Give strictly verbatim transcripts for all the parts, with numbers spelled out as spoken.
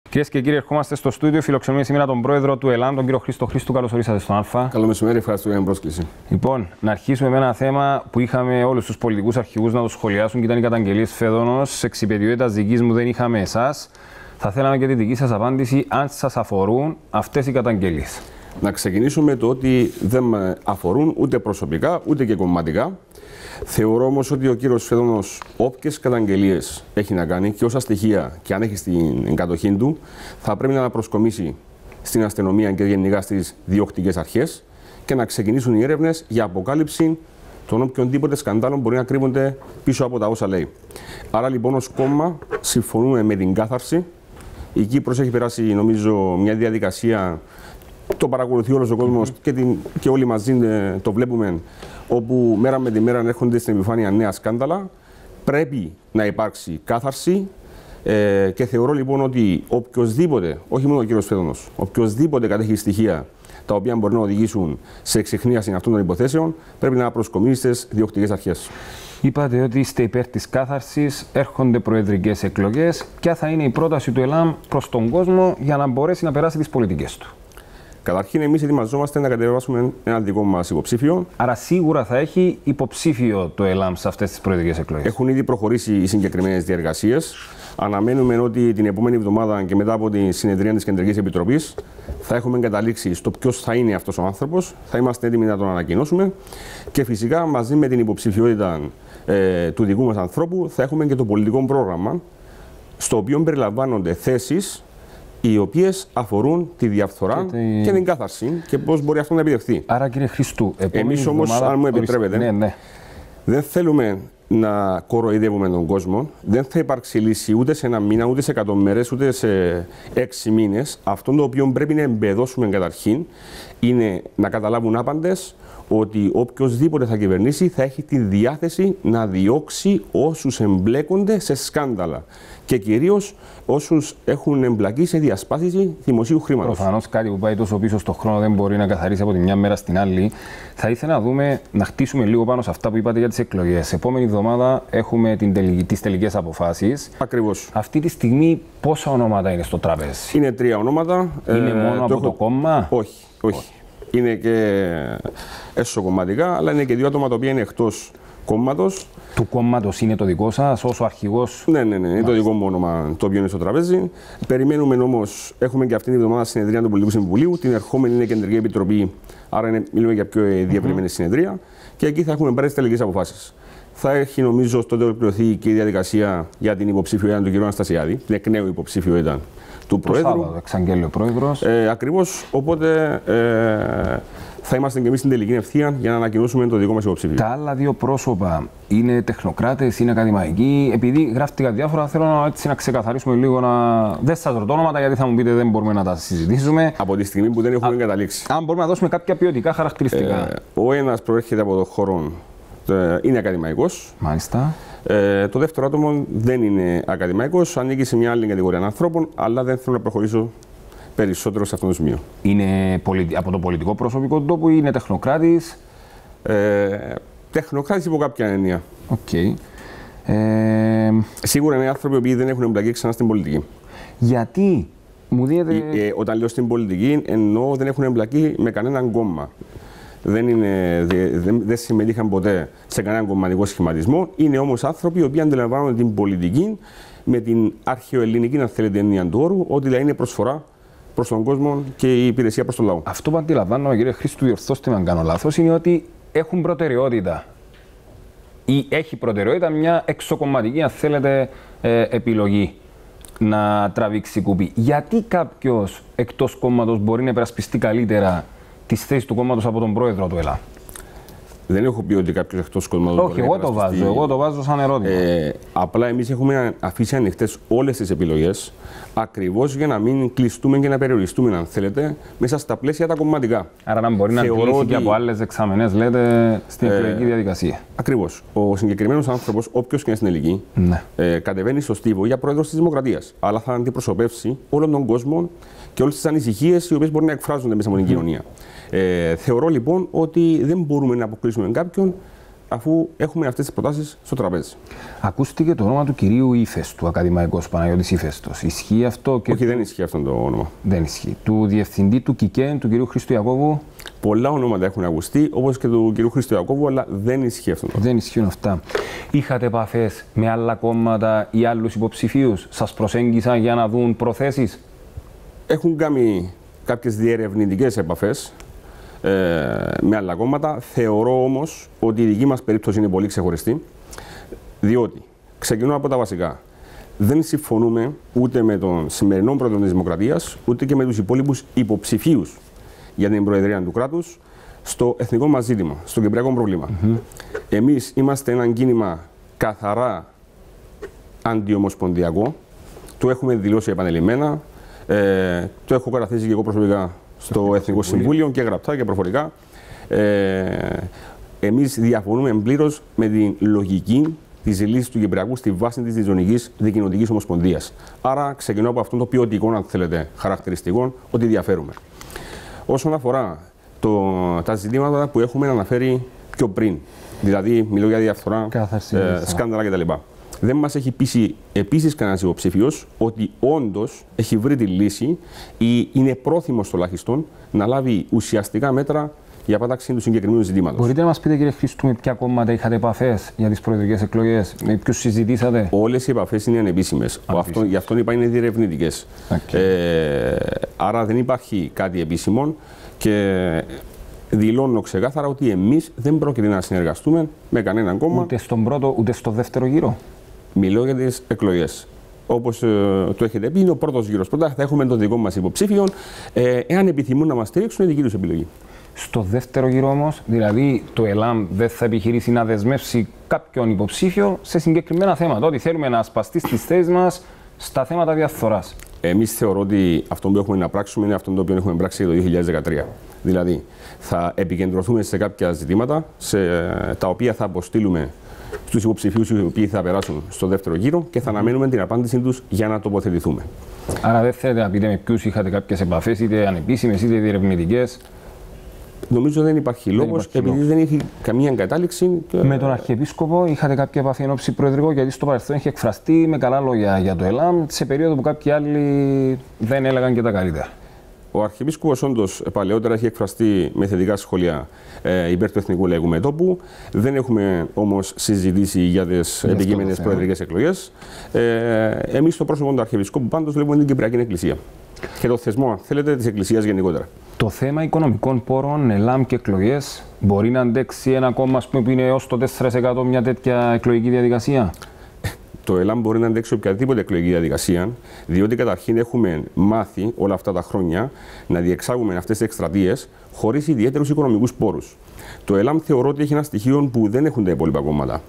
Κυρίες και κύριοι, ερχόμαστε στο στούντιο. Φιλοξενούμε σήμερα τον πρόεδρο του ΕΛΑΜ, τον κύριο Χρήστο Χρήστου. Καλώς ορίσατε στον Α. Καλό μεσημέρι, ευχαριστώ για την πρόσκληση. Λοιπόν, να αρχίσουμε με ένα θέμα που είχαμε όλους τους πολιτικούς αρχηγούς να το σχολιάσουν και ήταν οι καταγγελίες Φέδωνος. Σε εξυπηρετιότητας δικής μου δεν είχαμε εσάς. Θα θέλαμε και τη δική σας απάντηση, αν σας αφορούν αυτές οι καταγγελίες. Να ξεκινήσουμε το ότι δεν με αφορούν ούτε προσωπικά ούτε και κομματικά. Θεωρώ όμως ότι ο κύριος Φέδωνος, όποιες καταγγελίες έχει να κάνει και όσα στοιχεία και αν έχει στην εγκατοχή του, θα πρέπει να προσκομίσει στην αστυνομία και γενικά στις διοκτικές αρχές και να ξεκινήσουν οι έρευνες για αποκάλυψη των οποιονδήποτε σκανδάλων μπορεί να κρύβονται πίσω από τα όσα λέει. Άρα λοιπόν ως κόμμα συμφωνούμε με την κάθαρση. Η Κύπρος έχει περάσει νομίζω μια διαδικασία, το παρακολουθεί όλος ο κόσμος και, την, και όλοι μαζί το βλέπουμε, όπου μέρα με τη μέρα έρχονται στην επιφάνεια νέα σκάνδαλα. Πρέπει να υπάρξει κάθαρση ε, και θεωρώ λοιπόν ότι οποιοδήποτε, όχι μόνο ο κύριος Φέδωνος, οποιοδήποτε κατέχει στοιχεία τα οποία μπορεί να οδηγήσουν σε εξιχνίαση αυτών των υποθέσεων, πρέπει να προσκομίσει στις διοκτικές αρχές. Είπατε ότι είστε υπέρ της κάθαρσης, έρχονται προεδρικές εκλογές. Ποια θα είναι η πρόταση του ΕΛΑΜ προς τον κόσμο για να μπορέσει να περάσει τις πολιτικές του? Καταρχήν, εμείς ετοιμαζόμαστε να κατεβάσουμε ένα δικό μας υποψήφιο. Άρα, σίγουρα θα έχει υποψήφιο το ΕΛΑΜ σε αυτές τις προεδρικές εκλογές. Έχουν ήδη προχωρήσει οι συγκεκριμένες διεργασίες. Αναμένουμε ότι την επόμενη εβδομάδα και μετά από τη συνεδρία της Κεντρικής Επιτροπής θα έχουμε καταλήξει στο ποιος θα είναι αυτός ο άνθρωπος. Θα είμαστε έτοιμοι να τον ανακοινώσουμε. Και φυσικά, μαζί με την υποψηφιότητα ε, του δικού μας ανθρώπου, θα έχουμε και το πολιτικό πρόγραμμα, στο οποίο περιλαμβάνονται θέσεις οι οποίες αφορούν τη διαφθορά και, τη... και την κάθαρση και πώς μπορεί αυτό να επιτευχθεί. Άρα, κύριε Χρήστου, εμείς όμως, εβδομάδα... αν μου επιτρέπετε, ναι, ναι. δεν θέλουμε να κοροϊδεύουμε τον κόσμο. Δεν θα υπάρξει λύση ούτε σε ένα μήνα, ούτε σε εκατό μέρες, ούτε σε έξι μήνες. Αυτό το οποίο πρέπει να εμπεδώσουμε καταρχήν είναι να καταλάβουν άπαντες ότι οποιοδήποτε θα κυβερνήσει θα έχει τη διάθεση να διώξει όσους εμπλέκονται σε σκάνδαλα και κυρίως όσους έχουν εμπλακεί σε διασπάθηση δημοσίου χρήματος. Προφανώς κάτι που πάει τόσο πίσω στον χρόνο δεν μπορεί να καθαρίσει από τη μια μέρα στην άλλη. Θα ήθελα να δούμε, να χτίσουμε λίγο πάνω σε αυτά που είπατε για τις εκλογές. Επόμενη εβδομάδα έχουμε την, τις τελικές αποφάσεις. Ακριβώς. Αυτή τη στιγμή πόσα ονόματα είναι στο τραπέζι? Είναι τρία ονόματα. Είναι ε, μόνο το από έχω... το κόμμα? Όχι, όχι. όχι. Είναι και εσωκομματικά, αλλά είναι και δύο άτομα τα οποία είναι εκτός κόμματος. Του κόμματος είναι το δικό σας, ως ο αρχηγός? Ναι, ναι, ναι, είναι το δικό μου όνομα το οποίο είναι στο τραπέζι. Περιμένουμε όμως, έχουμε και αυτήν την εβδομάδα συνεδρία του Πολιτικού Συμβουλίου. Την ερχόμενη είναι Κεντρική Επιτροπή, άρα είναι, μιλούμε για πιο διευρυμένη mm-hmm. συνεδρία. Και εκεί θα έχουμε πάρει τις τελικές αποφάσεις. Θα έχει νομίζω τότε ολοκληρωθεί και η διαδικασία για την υποψηφιότητα του κ. Αναστασιάδη, την εκ νέου υποψηφιότητα του το Προέδρου. Σάββατο, εξαγγέλει ο Πρόεδρος. Ε, ακριβώς, οπότε ε, θα είμαστε και εμείς στην τελική ευθεία για να ανακοινώσουμε το δικό μας υποψήφιο. Τα άλλα δύο πρόσωπα είναι τεχνοκράτες, είναι ακαδημαϊκοί? Επειδή γράφτηκα διάφορα, θέλω να, έτσι, να ξεκαθαρίσουμε λίγο. Να... Δεν σας ρωτώ ονόματα, γιατί θα μου πείτε δεν μπορούμε να τα συζητήσουμε. Από τη στιγμή που δεν έχουμε καταλήξει. Αν μπορούμε να δώσουμε κάποια ποιοτικά χαρακτηριστικά. Ε, ο ένας προέρχεται από τον χώρο, είναι ακαδημαϊκός. Μάλιστα. Ε, το δεύτερο άτομο δεν είναι ακαδημαϊκός, ανήκει σε μια άλλη κατηγορία ανθρώπων, αλλά δεν θέλω να προχωρήσω περισσότερο σε αυτό το σημείο. Είναι πολι... από το πολιτικό προσωπικό του τόπου ή είναι τεχνοκράτης? Ε, τεχνοκράτης υπό κάποια έννοια. Okay. Ε... Σίγουρα είναι άνθρωποι που δεν έχουν εμπλακεί ξανά στην πολιτική. Γιατί? Μου δίνετε... ε, ε, όταν λέω στην πολιτική, εννοώ δεν έχουν εμπλακεί με κανέναν κόμμα. Δεν, είναι, δεν, δεν συμμετείχαν ποτέ σε κανέναν κομματικό σχηματισμό. Είναι όμως άνθρωποι οι οποίοι αντιλαμβάνονται την πολιτική με την αρχαιοελληνική, αν θέλετε, έννοια του όρου, ότι δηλαδή είναι προσφορά προς τον κόσμο και η υπηρεσία προς τον λαό. Αυτό που αντιλαμβάνομαι, κύριε Χρήστου, διορθώστε με αν κάνω λάθος, είναι ότι έχουν προτεραιότητα ή έχει προτεραιότητα μια εξωκομματική, αν θέλετε, ε, επιλογή να τραβήξει κουπί. Γιατί κάποιος εκτός κόμματος μπορεί να υπερασπιστεί καλύτερα τις θέσεις του κόμματος από τον πρόεδρο του ΕΛΑ? Δεν έχω πει ότι κάποιος εκτός κόμματος. Όχι, εγώ το βάζω. Εγώ το βάζω σαν ερώτημα. Ε, απλά εμείς έχουμε αφήσει ανοιχτές όλες τις επιλογές, ακριβώς για να μην κλειστούμε και να περιοριστούμε, αν θέλετε, μέσα στα πλαίσια τα κομματικά. Άρα να μπορεί Θεωρώ να κλείσει ότι... και από άλλες δεξαμενές, λέτε, στην ε, εκλογική διαδικασία. Ακριβώς. Ο συγκεκριμένος άνθρωπος, όποιος και είναι στην ηλική, ναι. ε, κατεβαίνει στο στίβο για πρόεδρος της Δημοκρατίας. Αλλά θα αντιπροσωπεύσει όλον τον κόσμο και όλες τις ανησυχίες οι οποίες μπορεί να εκφράζονται μέσα από την mm. κοινωνία. Ε, θεωρώ λοιπόν ότι δεν μπορούμε να αποκλείσουμε κάποιον αφού έχουμε αυτές τις προτάσεις στο τραπέζι. Ακούστηκε το όνομα του κυρίου Ύφεστου, ακαδημαϊκός Παναγιώτης Ύφεστος. Ισχύει αυτό? Και όχι, του... δεν ισχύει αυτό το όνομα. Δεν ισχύει. Του διευθυντή του ΚΙΚΕΝ, του κυρίου Χρήστου Ιακώβου. Πολλά ονόματα έχουν ακουστεί, όπως και του κυρίου Χρήστου Ιακώβου, αλλά δεν ισχύει αυτό. Δεν ισχύουν αυτά. Είχατε επαφές με άλλα κόμματα ή άλλους υποψηφίους? Σας προσέγγισαν για να δουν προθέσεις? Έχουν κάνει κάποιες διερευνητικές επαφές ε, με άλλα κόμματα. Θεωρώ όμως ότι η δική μας περίπτωση είναι πολύ ξεχωριστή, διότι ξεκινώ από τα βασικά. Δεν συμφωνούμε ούτε με τον σημερινό πρόεδρο της Δημοκρατίας, ούτε και με τους υπόλοιπους υποψηφίους για την Προεδρία του κράτους στο εθνικό μας ζήτημα, στο κυπριακό πρόβλημα. Mm-hmm. Εμείς είμαστε ένα κίνημα καθαρά αντιομοσπονδιακό. Το έχουμε δηλώσει επανελειμμένα. Ε, το έχω καταθέσει και εγώ προσωπικά στο Εθνικό Συμβούλιο και γραπτά και προφορικά. Ε, εμείς διαφωνούμε πλήρως με την λογική της λύσης του Κυπριακού στη βάση της διζωνικής δικοινοτικής ομοσπονδίας. Άρα ξεκινώ από αυτόν το ποιοτικό, αν θέλετε, χαρακτηριστικό, ότι διαφέρουμε. Όσον αφορά το, τα ζητήματα που έχουμε αναφέρει πιο πριν, δηλαδή μιλώ για διαφθορά, ε, σκάνδαλα κτλ. Δεν μας έχει πείσει επίσης κανένας υποψήφιος ότι όντως έχει βρει τη λύση ή είναι πρόθυμος τουλάχιστον να λάβει ουσιαστικά μέτρα για πάταξη του συγκεκριμένου ζητήματος. Μπορείτε να μας πείτε, κύριε Χρήστου, με ποια κόμματα είχατε επαφές για τις προεδρικές εκλογές, με ποιους συζητήσατε? Όλες οι επαφές είναι ανεπίσημες. Αυτό, γι' αυτό είπα είναι διερευνητικές. Okay. Ε, άρα δεν υπάρχει κάτι επίσημο και δηλώνω ξεκάθαρα ότι εμείς δεν πρόκειται να συνεργαστούμε με κανέναν κόμμα. Ούτε στον πρώτο, ούτε στο δεύτερο γύρο. Μιλώ για τις εκλογές. Όπως ε, το έχετε πει, είναι ο πρώτος γύρος. Πρώτα θα έχουμε τον δικό μας υποψήφιο. Ε, εάν επιθυμούν να μας στηρίξουν, είναι δική τους επιλογή. Στο δεύτερο γύρο όμως, δηλαδή το ΕΛΑΜ δεν θα επιχειρήσει να δεσμεύσει κάποιον υποψήφιο σε συγκεκριμένα θέματα. Ότι θέλουμε να ασπαστεί στις θέσεις μας στα θέματα διαφθοράς. Εμείς θεωρώ ότι αυτό που έχουμε να πράξουμε είναι αυτό το οποίο έχουμε πράξει το δύο χιλιάδες δεκατρία. Δηλαδή, θα επικεντρωθούμε σε κάποια ζητήματα σε, τα οποία θα αποστείλουμε στους υποψηφίους οι οποίοι θα περάσουν στο δεύτερο γύρο και θα αναμένουμε την απάντησή τους για να τοποθετηθούμε. Άρα δεν θέλετε να πείτε με ποιους είχατε κάποιες επαφές, είτε ανεπίσημες είτε διερευνητικές? Νομίζω δεν υπάρχει λόγος, επειδή λόγος. δεν έχει καμία κατάληξη. Και... Με τον Αρχιεπίσκοπο είχατε κάποια επαφή εν ώψη προεδρικό, γιατί στο παρελθόν είχε εκφραστεί με καλά λόγια για το ΕΛΑΜ, σε περίοδο που κάποιοι άλλοι δεν έλεγαν και τα καλύτερα. Ο Αρχιεπίσκοπος όντως παλαιότερα έχει εκφραστεί με θετικά σχόλια ε, υπέρ του Εθνικού Λαϊκού Μετώπου. Δεν έχουμε όμως συζητήσει για τις επικείμενες προεδρικές εκλογές. Ε, εμείς στο πρόσωπο του Αρχιεπισκόπου πάντως βλέπουμε την Κυπριακή Εκκλησία και το θεσμό, αν θέλετε, της Εκκλησίας γενικότερα. Το θέμα οικονομικών πόρων, ΕΛΑΜ και εκλογές, μπορεί να αντέξει ένα κόμμα που είναι έως το τέσσερα τοις εκατό μια τέτοια εκλογική διαδικασία? Το ΕΛΑΜ μπορεί να αντέξει οποιαδήποτε εκλογική διαδικασία, διότι καταρχήν έχουμε μάθει όλα αυτά τα χρόνια να διεξάγουμε αυτές τις εκστρατείες χωρίς ιδιαίτερους οικονομικούς πόρους. Το ΕΛΑΜ θεωρώ ότι έχει ένα στοιχείο που δεν έχουν τα υπόλοιπα κόμματα.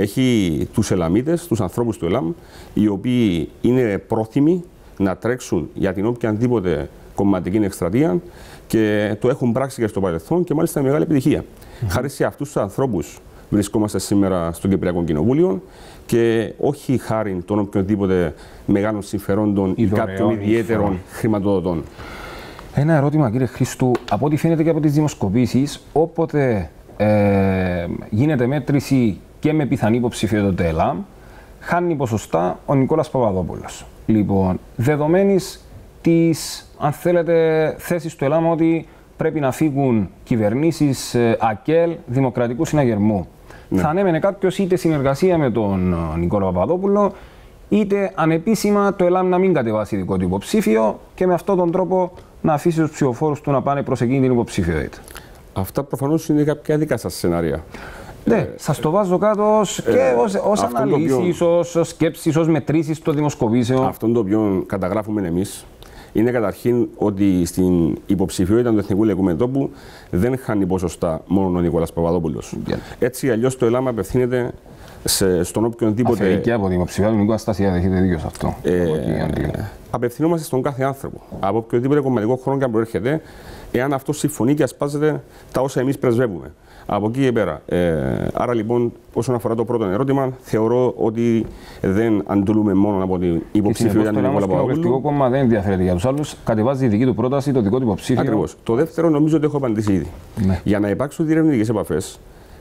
Έχει τους ΕΛΑΜίτες, τους ανθρώπους του ΕΛΑΜ, οι οποίοι είναι πρόθυμοι να τρέξουν για την οποιαδήποτε κομματική εκστρατεία και το έχουν πράξει και στο παρελθόν και μάλιστα με μεγάλη επιτυχία. Mm-hmm. Χάρη σε αυτούς τους ανθρώπους βρισκόμαστε σήμερα στο Κυπριακό Κοινοβούλιο και όχι χάρη των οποιοδήποτε μεγάλων συμφερόντων ή κάποιων ιδιαίτερων χρηματοδοτών. Ένα ερώτημα, κύριε Χρήστου. Από ό,τι φαίνεται και από τις δημοσκοπήσεις, όποτε ε, γίνεται μέτρηση και με πιθανή υποψηφιότητα ΕΛΑΜ, χάνει ποσοστά ο Νικόλας Παπαδόπουλος. Λοιπόν, δεδομένης της, αν θέλετε, θέσης του ΕΛΑΜ ότι πρέπει να φύγουν κυβερνήσεις ΑΚΕΛ, Δημοκρατικού Συναγερμού. Ναι. Θα ανέμενε κάποιος είτε συνεργασία με τον Νικόλα Παπαδόπουλο, είτε ανεπίσημα το ΕΛΑΜ να μην κατεβάσει δικό του υποψήφιο και με αυτόν τον τρόπο να αφήσει τους ψηφοφόρους του να πάνε προς εκείνη την υποψηφιότητα. Αυτά προφανώς είναι κάποια δικά σας σενάρια. Ναι, ε, σας το βάζω κάτω και ε, ως, ως αναλύσεις, ως σκέψεις, ως μετρήσεις των δημοσκοπήσεων. Αυτό το οποίο καταγράφουμε εμείς είναι καταρχήν ότι στην υποψηφιότητα του Εθνικού Λαϊκού Μετώπου δεν χάνει ποσοστά μόνο ο Νικόλας Παπαδόπουλος. Yeah. Έτσι αλλιώς το ΕΛΑΜ απευθύνεται σε, στον οποιονδήποτε. Αφαιρεί και από την υποψηφιότητα του Νίκου Αστασία, έχετε δίκιο σε αυτό. Ε, απευθυνόμαστε στον κάθε άνθρωπο. Από οποιοδήποτε κομματικό χώρο και αν προέρχεται, εάν αυτό συμφωνεί και ασπάζεται τα όσα εμείς πρεσβεύουμε. Από εκεί και πέρα. Ε, άρα λοιπόν, όσον αφορά το πρώτο ερώτημα, θεωρώ ότι δεν αντλούμε μόνο από την υποψηφιότητα του Νικόλα Παπαδόπουλου. Το Κοινοβουλευτικό Κόμμα δεν ενδιαφέρεται για τους άλλους, κατεβάζει τη δική του πρόταση, το δικό του υποψήφιο. Ακριβώς. Το δεύτερο νομίζω ότι έχω απαντήσει ήδη. Ναι. Για να υπάρξουν διερευνητικές επαφές,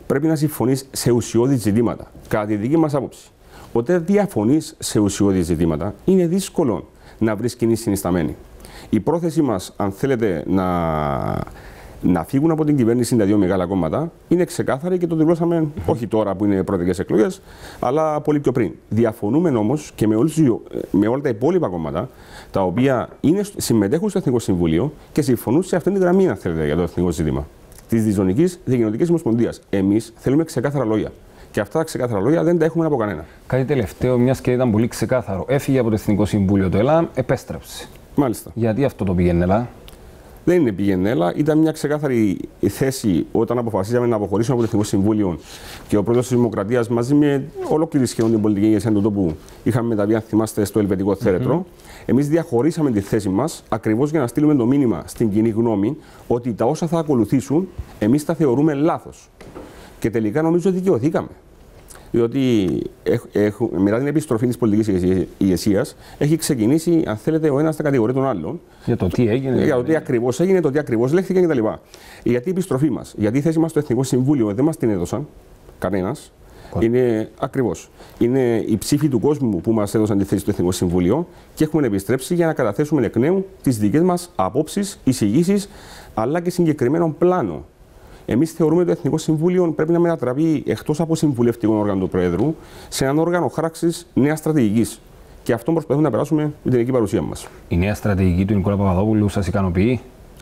πρέπει να συμφωνείς σε ουσιώδη ζητήματα. Κατά τη δική μας άποψη, όταν διαφωνείς σε ουσιώδη ζητήματα, είναι δύσκολο να βρεις κοινή συνισταμένη. Η πρόθεση μας, αν θέλετε να, να φύγουν από την κυβέρνηση τα δύο μεγάλα κόμματα, είναι ξεκάθαρη και το δηλώσαμε όχι τώρα που είναι προεδρικές εκλογές, αλλά πολύ πιο πριν. Διαφωνούμε όμως και με, όλους, με όλα τα υπόλοιπα κόμματα, τα οποία είναι, συμμετέχουν στο Εθνικό Συμβούλιο και συμφωνούν σε αυτήν την γραμμή, αν θέλετε, για το εθνικό ζήτημα της Διζωνικής Διακοινωτικής Ομοσπονδίας. Εμείς θέλουμε ξεκάθαρα λόγια. Και αυτά τα ξεκάθαρα λόγια δεν τα έχουμε από κανένα. Κάτι τελευταίο, μια και ήταν πολύ ξεκάθαρο. Έφυγε από το Εθνικό Συμβούλιο το ΕΛΑΜ, επέστρεψε. Μάλιστα. Γιατί αυτό το πήγαινε ΕΛΑ? Δεν είναι πήγαινε ΕΛΑ. Ήταν μια ξεκάθαρη θέση όταν αποφασίσαμε να αποχωρήσουμε από το Εθνικό Συμβούλιο και ο πρόεδρος της Δημοκρατίας μαζί με ολόκληρη σχεδόν την πολιτική ηγεσία του τόπου είχαμε μεταβεί, αν θυμάστε, στο Ελβετικό Θέρετρο. Mm-hmm. Εμείς διαχωρίσαμε τη θέση μας ακριβώς για να στείλουμε το μήνυμα στην κοινή γνώμη ότι τα όσα θα ακολουθήσουν εμείς τα θεωρούμε λάθος. Και τελικά νομίζω δικαιωθήκαμε. Διότι έχ, έχ, μετά την επιστροφή της πολιτικής ηγεσίας έχει ξεκινήσει, αν θέλετε, ο ένας να κατηγορεί τον άλλον. Για το τι έγινε. Για το τι ακριβώς έγινε, το τι ακριβώς λέχθηκε κτλ. Γιατί η επιστροφή μας, γιατί η θέση μας στο Εθνικό Συμβούλιο δεν μας την έδωσαν κανένας. Είναι ακριβώς. Είναι οι ψήφοι του κόσμου που μας έδωσαν τη θέση στο Εθνικό Συμβούλιο και έχουμε επιστρέψει για να καταθέσουμε εκ νέου τις δικές μας απόψεις, εισηγήσεις αλλά και συγκεκριμένο πλάνο. Εμείς θεωρούμε ότι το Εθνικό Συμβούλιο πρέπει να μετατραπεί εκτός από συμβουλευτικό όργανο του Προέδρου σε έναν όργανο χάραξης νέας στρατηγικής. Και αυτό προσπαθούμε να περάσουμε με την εκεί παρουσία μας. Η νέα στρατηγική του Νικόλα Παπαδόπουλου σας ικανοποιεί?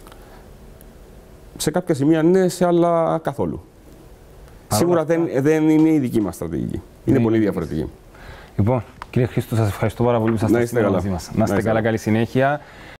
Σε κάποια σημεία ναι, σε άλλα καθόλου. Άρα, σίγουρα δεν, δεν είναι η δική μας στρατηγική. Είναι ναι, πολύ διαφορετική. Λοιπόν, κύριε Χρήστο, σας ευχαριστώ πάρα πολύ που ήσασταν στην μαζί μας. Να είστε καλά, καλή συνέχεια.